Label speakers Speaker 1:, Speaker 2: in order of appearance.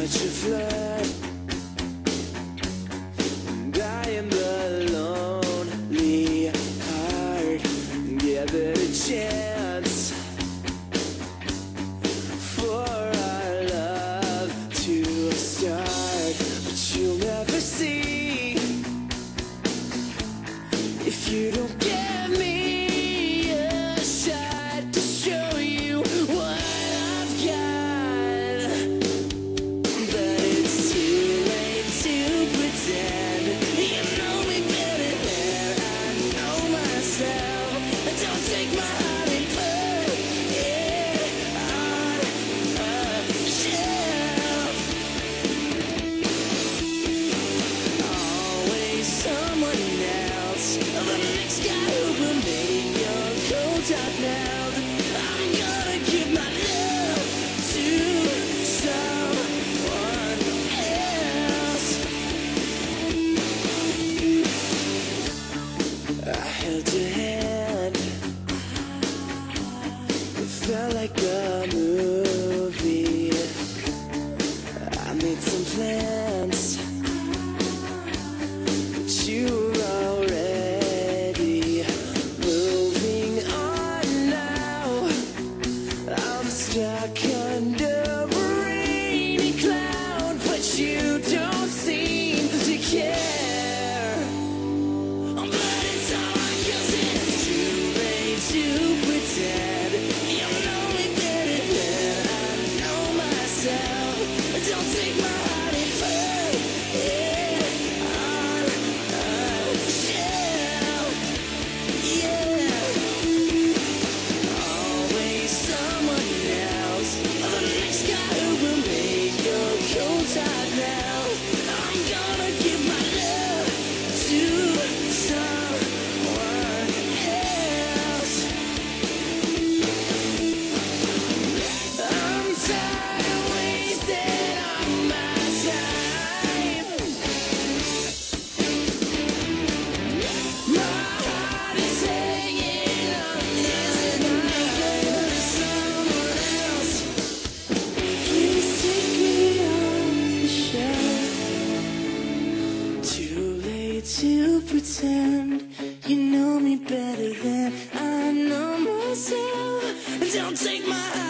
Speaker 1: such a flirt, and I am the lonely heart. Give it a chance for our love to start, but you'll never see if you don't give me a shot to show you what I've got. But it's too late to pretend you know me better than I know myself. Don't take my heart and put it on a shelf. Always someone else, the next guy who will make your cold heart melt. I'm gonna give my love to someone else. I held your hand, it felt like a movie. I made some plans, but you were already moving on now. I'm stuck under a rainy cloud, but you don't seem to care. But it's alright 'cause it's too late to pretend you know me better than I know myself. Don't take my heart and put it on a shelf. Yeah, always someone else, the next guy who will make your cold heart melt. I'm gonna give my love to someone else. I'm tired of wasting all my time. My heart is hanging on this night to someone else. Please take me off the shelf. Too late to pretend you know me better than I know myself. Don't take my